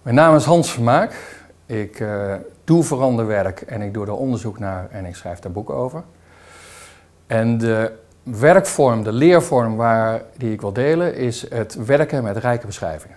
Mijn naam is Hans Vermaak. Ik doe veranderwerk en ik doe er onderzoek naar en ik schrijf daar boeken over. En de werkvorm, de leervorm die ik wil delen is het werken met rijke beschrijvingen.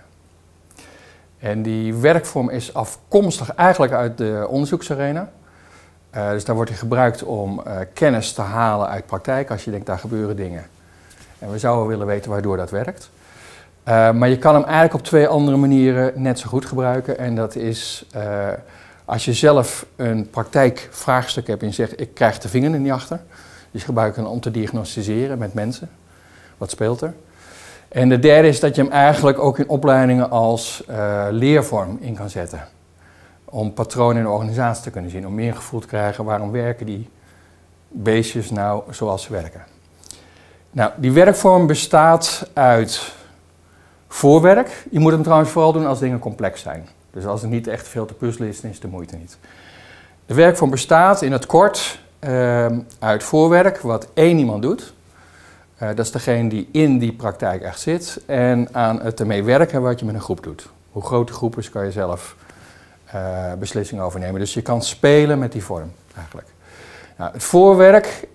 En die werkvorm is afkomstig eigenlijk uit de onderzoeksarena. Dus daar wordt die gebruikt om kennis te halen uit praktijk als je denkt daar gebeuren dingen. En we zouden willen weten waardoor dat werkt. Maar je kan hem eigenlijk op twee andere manieren net zo goed gebruiken. En dat is als je zelf een praktijkvraagstuk hebt en je zegt ik krijg de vinger er niet achter. Dus je gebruikt hem om te diagnosticeren met mensen. Wat speelt er? En de derde is dat je hem eigenlijk ook in opleidingen als leervorm in kan zetten. Om patronen in de organisatie te kunnen zien. Om meer gevoel te krijgen waarom werken die beestjes nou zoals ze werken. Nou, die werkvorm bestaat uit voorwerk. Je moet hem trouwens vooral doen als dingen complex zijn. Dus als het niet echt veel te puzzelen is, dan is de moeite niet. De werkvorm bestaat in het kort uit voorwerk wat één iemand doet. Dat is degene die in die praktijk echt zit. En aan het ermee werken wat je met een groep doet. Hoe groot de groep is, kan je zelf beslissingen over nemen. Dus je kan spelen met die vorm eigenlijk. Nou, het voorwerk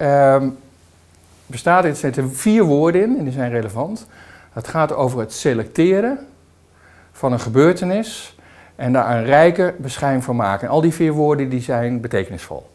bestaat in, er zitten 4 woorden in en die zijn relevant. Het gaat over het selecteren van een gebeurtenis en daar een rijke beschrijving van maken. En al die 4 woorden die zijn betekenisvol.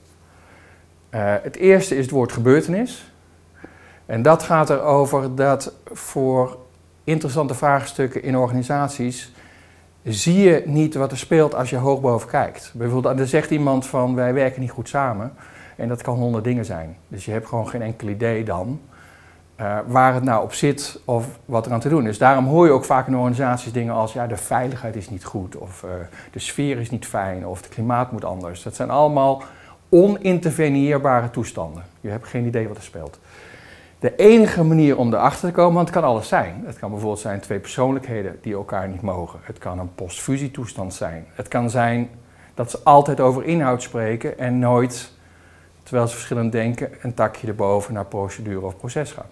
Het eerste is het woord gebeurtenis. En dat gaat erover dat voor interessante vraagstukken in organisaties zie je niet wat er speelt als je hoog boven kijkt. Bijvoorbeeld, er zegt iemand van wij werken niet goed samen en dat kan 100 dingen zijn. Dus je hebt gewoon geen enkel idee dan waar het nou op zit of wat er aan te doen is. Daarom hoor je ook vaak in organisaties dingen als ja, de veiligheid is niet goed of de sfeer is niet fijn of het klimaat moet anders. Dat zijn allemaal oninterveneerbare toestanden. Je hebt geen idee wat er speelt. De enige manier om erachter te komen, want het kan alles zijn. Het kan bijvoorbeeld zijn 2 persoonlijkheden die elkaar niet mogen. Het kan een postfusietoestand zijn. Het kan zijn dat ze altijd over inhoud spreken en nooit, terwijl ze verschillend denken, een takje erboven naar procedure of proces gaan.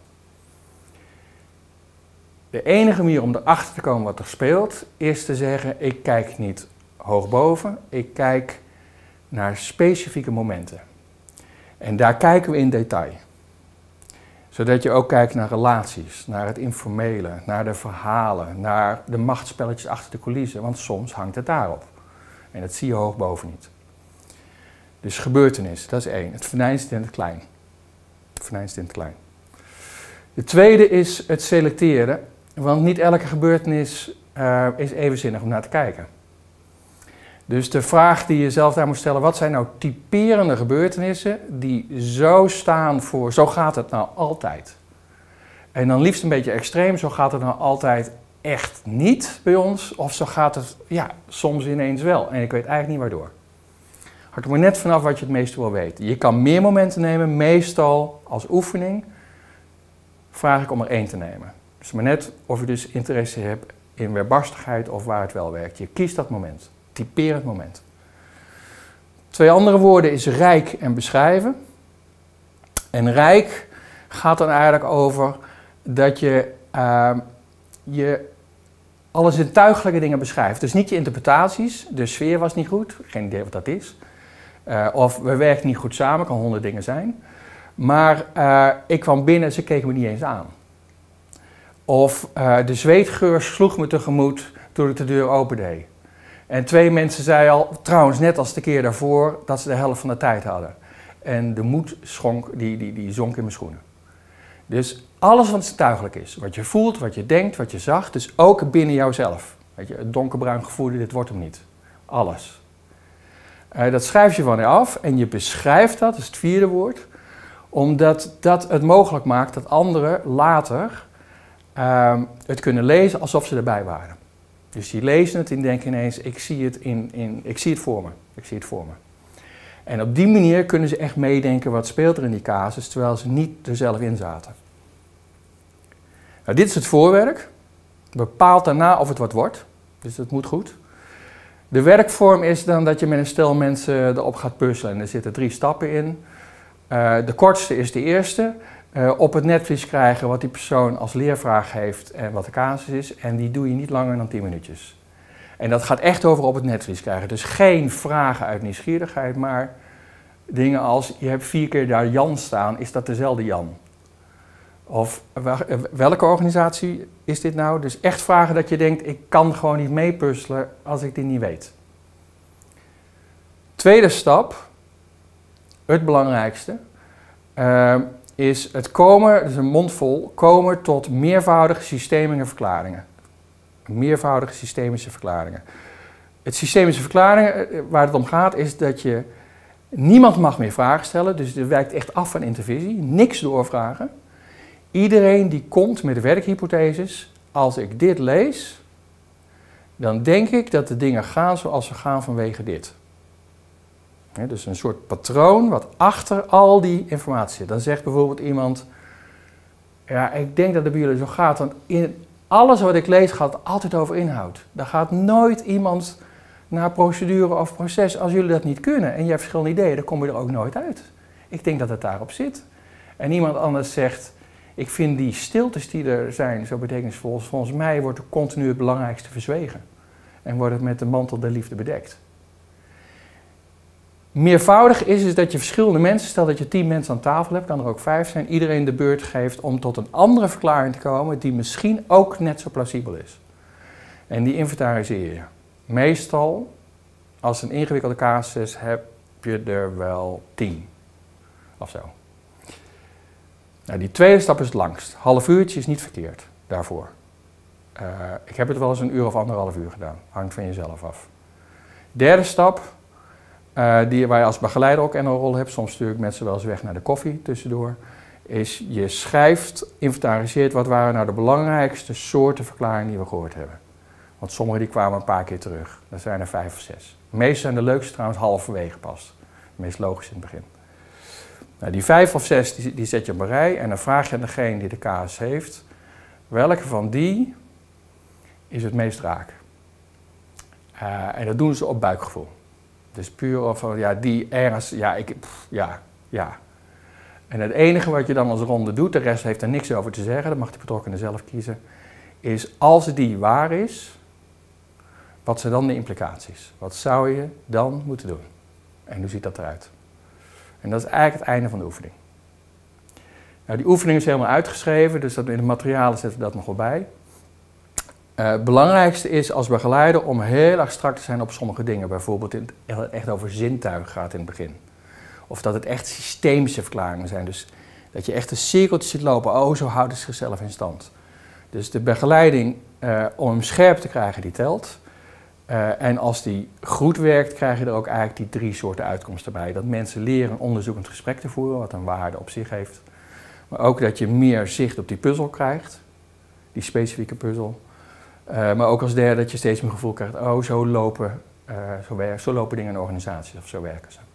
De enige manier om erachter te komen wat er speelt, is te zeggen ik kijk niet hoog boven, ik kijk naar specifieke momenten. En daar kijken we in detail. Zodat je ook kijkt naar relaties, naar het informele, naar de verhalen, naar de machtsspelletjes achter de coulissen. Want soms hangt het daarop. En dat zie je hoog boven niet. Dus gebeurtenis, dat is 1. Het venijnst in het klein. Het venijnst in het klein. De tweede is het selecteren. Want niet elke gebeurtenis is evenzinnig om naar te kijken. Dus de vraag die je zelf daar moet stellen, wat zijn nou typerende gebeurtenissen die zo staan voor, zo gaat het nou altijd. En dan liefst een beetje extreem, zo gaat het nou altijd echt niet bij ons, of zo gaat het ja, soms ineens wel. En ik weet eigenlijk niet waardoor. Hangt er maar net vanaf wat je het meeste wil weten. Je kan meer momenten nemen, meestal als oefening vraag ik om er 1 te nemen. Dus maar net of je dus interesse hebt in weerbarstigheid of waar het wel werkt. Je kiest dat moment. Typeer het moment. 2 andere woorden is rijk en beschrijven. En rijk gaat dan eigenlijk over dat je alle zintuigelijke dingen beschrijft. Dus niet je interpretaties, de sfeer was niet goed, geen idee wat dat is. Of we werken niet goed samen, kan 100 dingen zijn. Maar ik kwam binnen, ze keken me niet eens aan. Of de zweetgeur sloeg me tegemoet toen ik de deur opendeed. En 2 mensen zeiden al, trouwens net als de keer daarvoor, dat ze de helft van de tijd hadden. En de moed die zonk in mijn schoenen. Dus alles wat zintuigelijk is, wat je voelt, wat je denkt, wat je zag, dus ook binnen jouzelf. Weet je, het donkerbruin gevoel, dit wordt hem niet. Alles. Dat schrijf je van je af en je beschrijft dat is het 4e woord, omdat dat het mogelijk maakt dat anderen later het kunnen lezen alsof ze erbij waren. Dus die lezen het en denken ineens, ik zie het voor me. Ik zie het voor me. En op die manier kunnen ze echt meedenken wat speelt er in die casus, terwijl ze niet er zelf in zaten. Nou, dit is het voorwerk. Bepaalt daarna of het wat wordt. Dus dat moet goed. De werkvorm is dan dat je met een stel mensen erop gaat puzzelen. En er zitten 3 stappen in. De kortste is de eerste. Op het netvlies krijgen wat die persoon als leervraag heeft en wat de casus is. En die doe je niet langer dan 10 minuutjes. En dat gaat echt over op het netvlies krijgen. Dus geen vragen uit nieuwsgierigheid, maar dingen als, je hebt 4 keer daar Jan staan, is dat dezelfde Jan? Of welke organisatie is dit nou? Dus echt vragen dat je denkt, ik kan gewoon niet meepuzzelen als ik dit niet weet. Tweede stap, het belangrijkste, is het komen, dus een mondvol, komen tot meervoudige systemische verklaringen. Meervoudige systemische verklaringen. Het systemische verklaringen, waar het om gaat, is dat je niemand mag meer vragen stellen, dus het wijkt echt af van intervisie, niks doorvragen. Iedereen die komt met de werkhypotheses, als ik dit lees, dan denk ik dat de dingen gaan zoals ze gaan vanwege dit. Ja, dus een soort patroon wat achter al die informatie zit. Dan zegt bijvoorbeeld iemand, ja, ik denk dat het bij jullie zo gaat, want in alles wat ik lees gaat het altijd over inhoud. Daar gaat nooit iemand naar procedure of proces als jullie dat niet kunnen en je hebt verschillende ideeën, dan kom je er ook nooit uit. Ik denk dat het daarop zit. En iemand anders zegt, ik vind die stiltes die er zijn zo betekenisvol. Volgens mij wordt er continu het belangrijkste verzwegen. En wordt het met de mantel der liefde bedekt. Meervoudig is dat je verschillende mensen, stel dat je 10 mensen aan tafel hebt, kan er ook 5 zijn, iedereen de beurt geeft om tot een andere verklaring te komen die misschien ook net zo plausibel is. En die inventariseer je. Meestal, als een ingewikkelde casus is, heb je er wel 10 of zo. Nou, die tweede stap is het langst. Half uurtje is niet verkeerd daarvoor. Ik heb het wel eens 1 uur of 1,5 uur gedaan. Hangt van jezelf af. Derde stap, waar je als begeleider ook een rol hebt, soms stuur ik mensen wel eens weg naar de koffie tussendoor, is je schrijft, inventariseert wat waren nou de belangrijkste soorten verklaringen die we gehoord hebben. Want sommige die kwamen een paar keer terug. Dat zijn er 5 of 6. De meeste zijn de leukste trouwens halverwege pas. Het meest logisch in het begin. Nou, die 5 of 6 die zet je op een rij en dan vraag je aan degene die de casus heeft, welke van die is het meest raak? En dat doen ze op buikgevoel. Dus puur of ja, die ergens, ja. En het enige wat je dan als ronde doet, de rest heeft er niks over te zeggen, dat mag de betrokkenen zelf kiezen, is als die waar is, wat zijn dan de implicaties? Wat zou je dan moeten doen? En hoe ziet dat eruit? En dat is eigenlijk het einde van de oefening. Nou, die oefening is helemaal uitgeschreven, dus in de materialen zetten we dat nog wel bij. Het belangrijkste is als begeleider om heel erg strak te zijn op sommige dingen. Bijvoorbeeld dat het echt over zintuigen gaat in het begin. Of dat het echt systemische verklaringen zijn. Dus dat je echt een cirkeltje ziet lopen. Oh, zo houdt het zichzelf in stand. Dus de begeleiding om hem scherp te krijgen, die telt. En als die goed werkt, krijg je er ook eigenlijk die 3 soorten uitkomsten bij. Dat mensen leren een onderzoekend gesprek te voeren, wat een waarde op zich heeft. Maar ook dat je meer zicht op die puzzel krijgt. Die specifieke puzzel. Maar ook als derde dat je steeds meer gevoel krijgt, oh, zo lopen dingen in organisaties of zo werken ze.